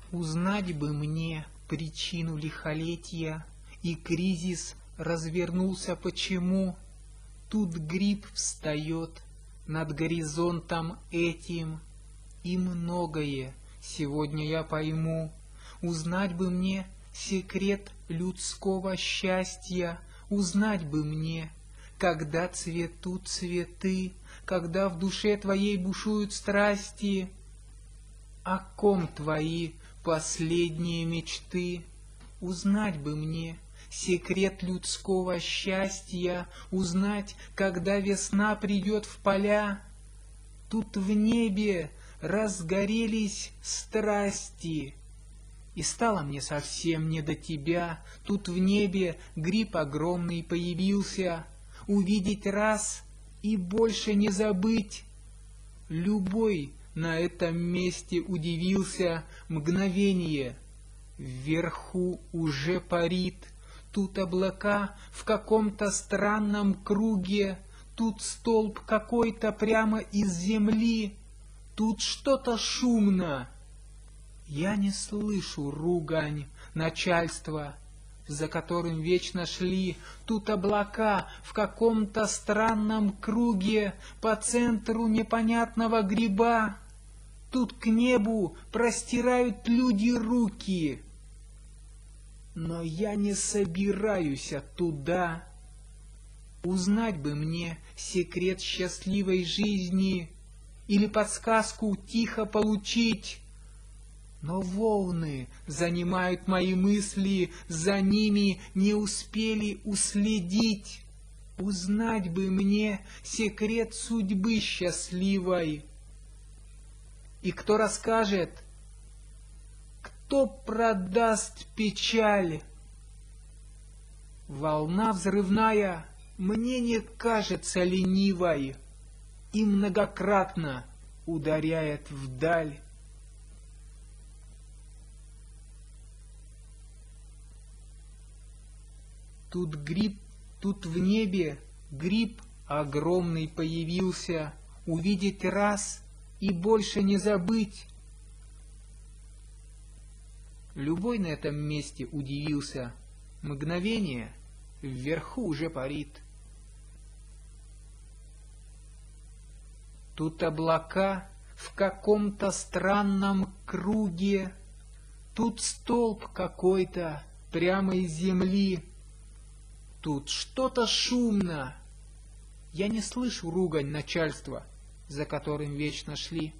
Узнать бы мне причину лихолетия, и кризис развернулся почему. Тут гриб встает над горизонтом этим, и многое сегодня я пойму. Узнать бы мне секрет людского счастья, узнать бы мне, когда цветут цветы, когда в душе твоей бушуют страсти. О ком твои последние мечты? Узнать бы мне секрет людского счастья, узнать, когда весна придет в поля. Тут в небе разгорелись страсти, и стало мне совсем не до тебя. Тут в небе гриб огромный появился, увидеть раз и больше не забыть. Любой на этом месте удивился, мгновение вверху уже парит. Тут облака в каком-то странном круге, тут столб какой-то прямо из земли, тут что-то шумно. Я не слышу ругань начальства, за которым вечно шли. Тут облака в каком-то странном круге по центру непонятного гриба. Тут к небу простирают люди руки. Но я не собираюсь туда. Узнать бы мне секрет счастливой жизни или подсказку тихо получить. Но волны занимают мои мысли, за ними не успели уследить. Узнать бы мне секрет судьбы счастливой. И кто расскажет, кто продаст печаль? Волна взрывная мне не кажется ленивой и многократно ударяет вдаль. Тут гриб, тут в небе гриб огромный появился, увидеть раз и больше не забыть. Любой на этом месте удивился, мгновение вверху уже парит. Тут облака в каком-то странном круге, тут столб какой-то прямо из земли. Тут что-то шумно. Я не слышу ругань начальства, за которым вечно шли.